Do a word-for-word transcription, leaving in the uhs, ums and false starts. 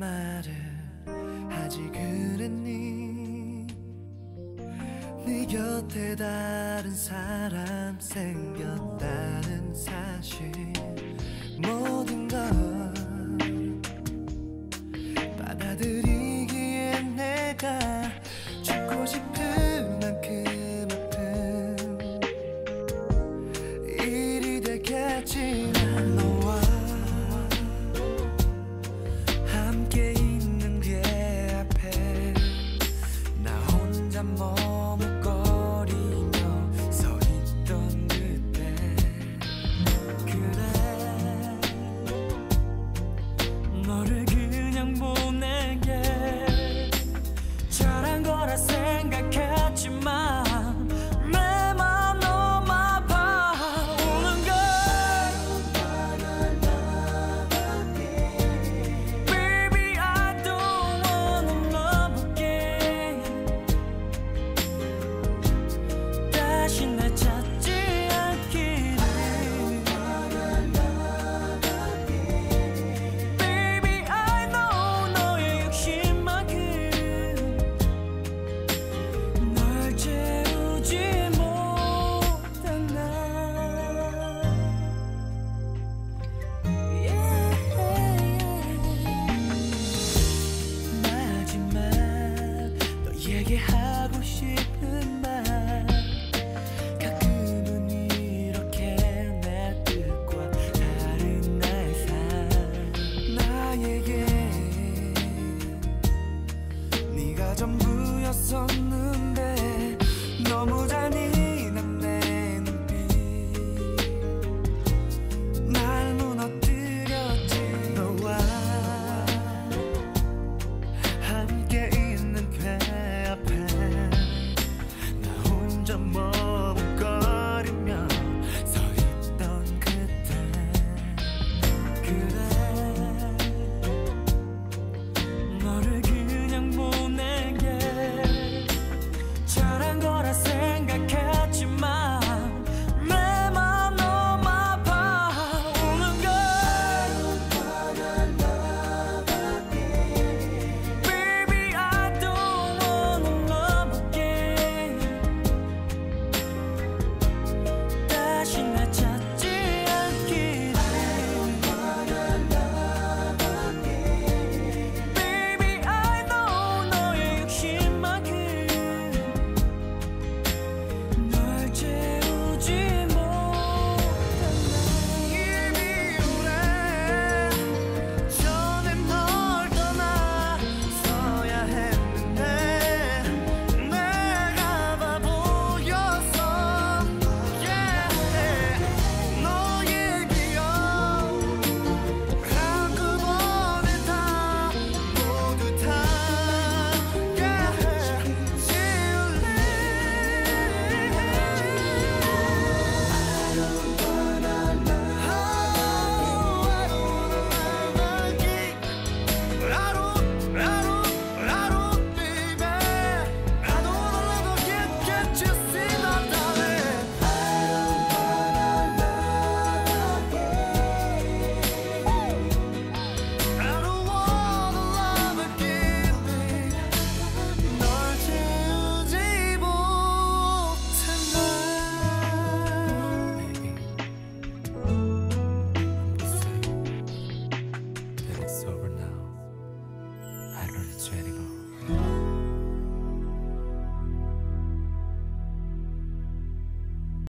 말을 하지 그랬니? 네 곁에 다른 사람 생겼다는 사실, 모든 걸 받아들이기에 내가 죽고 싶은 만큼 아픈 일이 되겠지만, 너와 함께 있는 게 앞에 나 혼자 머뭇거리며 서 있던 그때, 그래 너를 그냥 보낸 게 잘한 거라 생각했지만 내 맘 너무 아파 우는 걸. Baby I don't wanna love again. 다시 날 찾지 않기를. Baby I know 너의 욕심만큼 널 채우지 못한 나. 마지막 너에게 하고 싶은 말, 가끔은 이렇게 내 뜻과 다른 나의 삶, 나에게 네가 전부였었는데 너무 잔인한 내 눈빛 날 무너뜨렸지. 너와 함께 있는 그 앞에 나 혼자 머뭇거리며 서 있던 그때, 그래 너를 그냥 보낸 게 잘한 거라 생각했지만 내 맘 너무 아파 우는 걸. Baby I don't wanna love again. 다시 날 찾지 않기를. Baby I know 너의 욕심만큼 널 채우지 못한 나. 이미 오래 전에 널 떠나서야 했는데 내가 바보였어. Yeah. 너의 기억 한꺼번에 다 모두 다 yeah. 지울래. I don't wanna love again. I don't, I don't, I don't, baby. I don't wanna love again. Can't you see that, darling? I don't wanna love again. I don't wanna love again, baby. 널 채우지 못한 날. Baby, I'm just saying that it's over